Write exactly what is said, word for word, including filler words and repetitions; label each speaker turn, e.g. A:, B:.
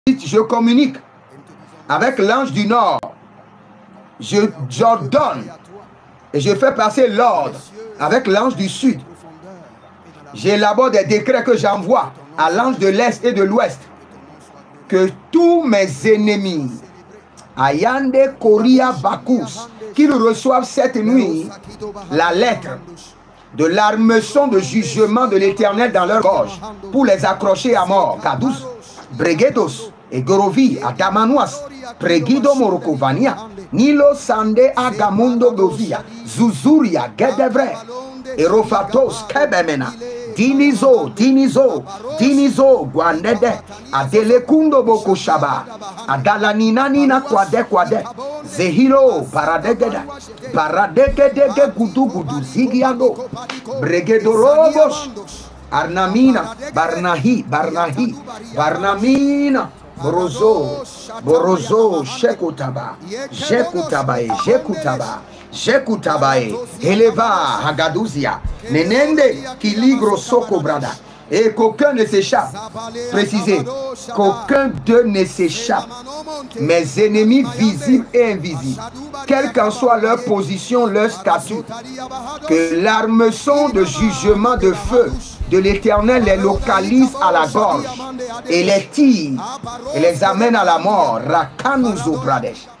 A: je communique avec l'ange du nord. Je j'ordonne et je fais passer l'ordre avec l'ange du sud. J'élabore des décrets que j'envoie à l'ange de l'est et de l'ouest. Que tous mes ennemis, Ayande Koria Bakus, qu'ils reçoivent cette nuit la lettre de l'armeçon de jugement de l'Éternel dans leur gorge pour les accrocher à mort. Kadus, Bregedos, et Gorovi, Adamanouas, Pregido Morokovania, Nilo Sande Agamundo Govia, Zuzuria, Gedevre, Erofatos, Kebemena, Dinizo, Dinizo, Dinizo, Guanede, Adelekundo Boko Shaba, Adalanina Nina Kwade Kwade, Zehilo, Paradegeda, Paradegedege Gudu Gudu, Zigiago, Bregedorobos, Arnamina, Barnahi, Barnahi, Barnamina, Borozo, Borozo, Shekutaba, Shekutabae, Shekutaba, Shekutabae, Eleva, Hagaduzia, Nenende, Kiligro Soko Brada. Et qu'aucun ne s'échappe. Précisez, qu'aucun d'eux ne s'échappe. Mes ennemis visibles et invisibles, quelle qu'en soit leur position, leur statut, que l'armeçon de jugement de feu de l'Éternel les localise à la gorge et les tire et les amène à la mort. Rakanuzo Pradesh.